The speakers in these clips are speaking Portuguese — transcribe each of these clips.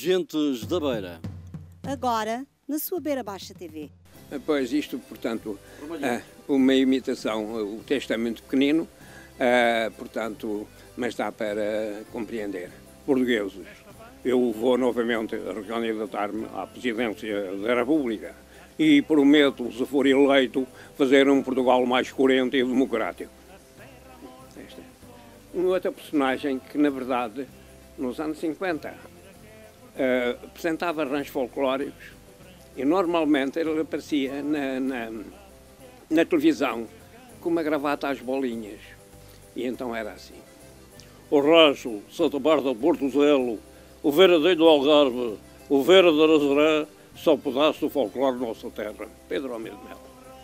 Gentes da Beira. Agora, na sua Beira Baixa TV. Pois isto, portanto, uma imitação, o testamento pequenino, portanto, mas dá para compreender. Portugueses, eu vou novamente recandidatar-me à presidência da República e prometo, se for eleito, fazer um Portugal mais coerente e democrático. Esta é uma outra personagem que, na verdade, nos anos 50, apresentava arranjos folclóricos e normalmente ele aparecia na televisão com uma gravata às bolinhas. E então era assim. O Rancho, Santa Marta de Portozelo, o Veradeiro do Algarve, o Vera da Nazaré, são pedaços do folclore da nossa terra. Pedro Almeida Melo.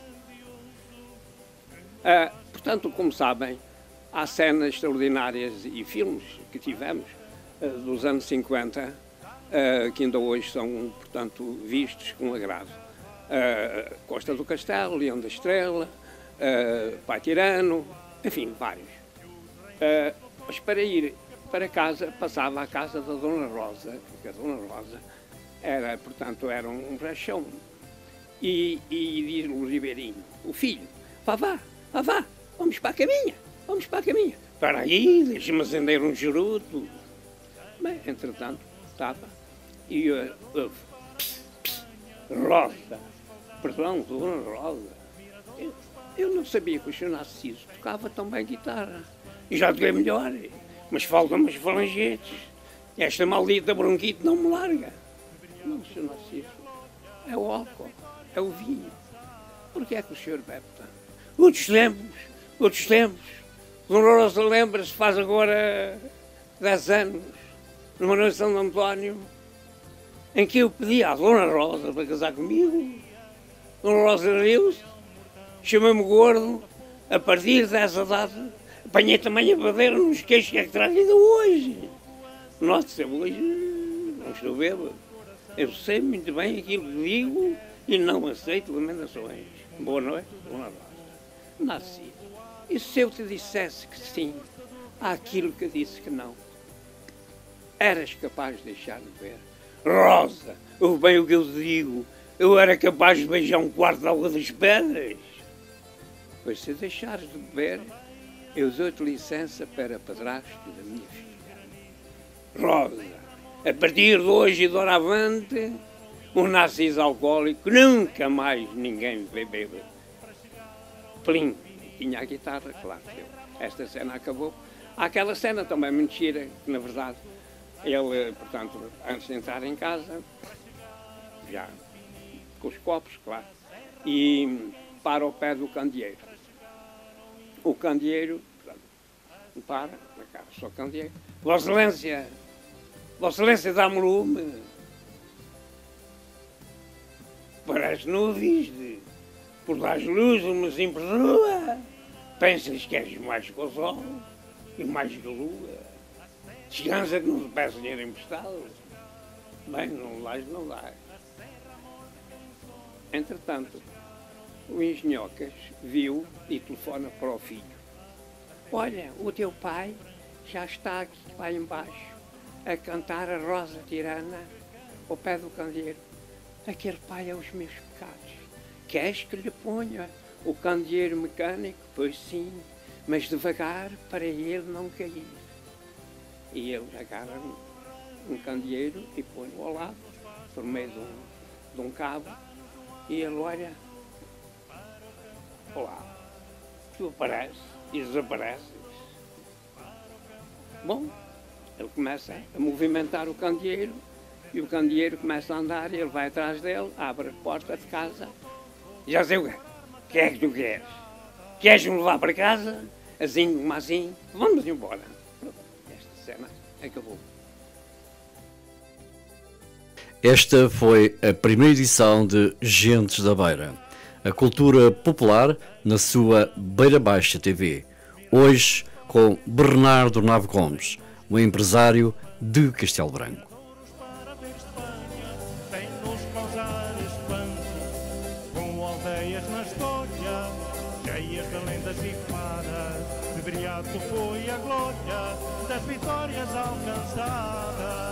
Portanto, como sabem, há cenas extraordinárias e filmes que tivemos dos anos 50 que ainda hoje são, portanto, vistos com agrado. Costa do Castelo, Leão da Estrela, Pai Tirano, enfim, vários. Mas para ir para casa, passava à casa da Dona Rosa, porque a Dona Rosa era, portanto, era um rachão. E diz o Ribeirinho, o filho, vá, vamos para a caminha, vamos para a caminha. Para aí, deixa-me acender um charuto. Bem, entretanto, estava. E Rosa, perdão, Dona Rosa, eu não sabia que o Sr. Narciso tocava tão bem guitarra. E já toquei melhor, mas faltam-me as falangetes. Esta maldita bronquite não me larga. Não, Sr. Narciso, é o álcool, é o vinho. Por que é que o senhor bebe tanto? Outros tempos. Dona Rosa lembra-se, faz agora 10 anos, numa noite de São António, em que eu pedi à Dona Rosa para casar comigo. Dona Rosa riu-se, chamou-me gordo. A partir dessa data, apanhei também a badeira nos queixos que é que traz ainda hoje. Nossa, hoje não estou bêbado. Eu sei muito bem aquilo que digo e não aceito lamentações. Boa noite, Dona Rosa. Nasci. E se eu te dissesse que sim, àquilo que disse que não, eras capaz de deixar de ver? Rosa, ouve bem o que eu digo. Eu era capaz de beijar um quarto de água das pedras. Pois se deixares de beber, eu dou-te licença para padrasto da minha filha. Rosa, a partir de hoje e de hora avante, um Narciso alcoólico, nunca mais ninguém bebeu. Plim, tinha a guitarra, claro. Esta cena acabou. Há aquela cena também mentira, que na verdade, ele, portanto, antes de entrar em casa, já com os copos, claro, e para o pé do candeeiro. O candeeiro, portanto, para, na cara, só candeeiro. Vossa Excelência dá-me lume para as nuvens, por dar luz, mas me perdoa. Pensas que és mais que o sol e mais que a lua. Descansa que não te peço dinheiro emprestado. Bem, não dá. Entretanto, o engenhocas viu e telefona para o filho. Olha, o teu pai já está aqui lá embaixo a cantar a Rosa Tirana ao pé do candeeiro. Aquele pai é os meus pecados. Queres que lhe ponha o candeeiro mecânico? Pois sim, mas devagar para ele não cair. E ele agarra um candeeiro e põe-o ao lado, por meio de um cabo, e ele olha, olá, tu apareces e desapareces. Bom, ele começa a movimentar o candeeiro, e o candeeiro começa a andar, e ele vai atrás dele, abre a porta de casa, já sei o que é que tu queres? Queres-me levar para casa? Assim como assim? Vamos embora. Esta cena acabou. Esta foi a primeira edição de Gentes da Beira, a cultura popular na sua Beira Baixa TV. Hoje com Bernardo Nave Gomes, o empresário de Castelo Branco. Foi a glória das vitórias alcançadas.